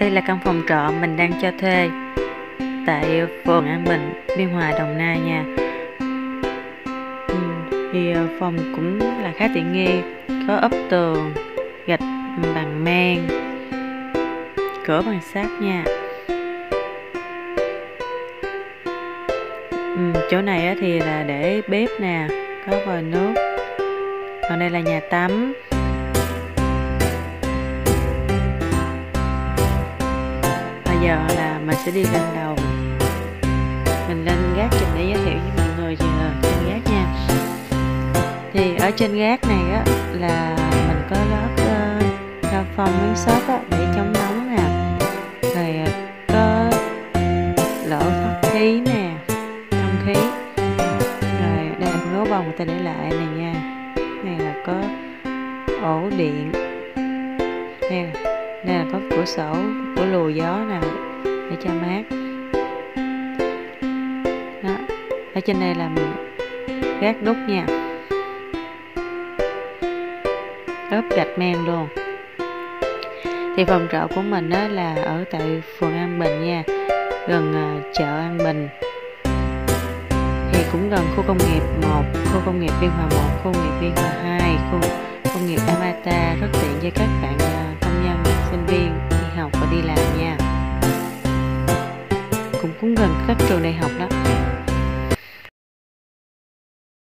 Đây là căn phòng trọ mình đang cho thuê tại phường An Bình, Biên Hòa, Đồng Nai nha. Thì phòng cũng là khá tiện nghi, có ốp tường, gạch bằng men, cửa bằng sắt nha. Chỗ này thì là để bếp nè, có vòi nước. Còn đây là nhà tắm. Bây giờ là mình sẽ đi lên lầu. Mình lên gác trình để giới thiệu với mọi người trên gác nha. Thì ở trên gác này á là mình có lót cao phong miếng xốp á để chống nóng nè. Rồi có lỗ thoát khí nè, thông khí. Rồi đây là gấu bông người ta để lại này nha. Này là có ổ điện. Đây là có cửa sổ, cửa lùi gió nè để cho mát. Đó. Ở trên đây là mình gác đúc nha, ốp gạch men luôn. Thì phòng trọ của mình đó là ở tại phường An Bình nha, gần chợ An Bình. Thì cũng gần khu công nghiệp 1, khu công nghiệp Biên Hòa 1, khu công nghiệp Biên Hòa 2, khu công nghiệp Amata, rất tiện cho các bạn công nhân, sinh viên đi học và đi làm nha. Cũng gần các trường đại học đó.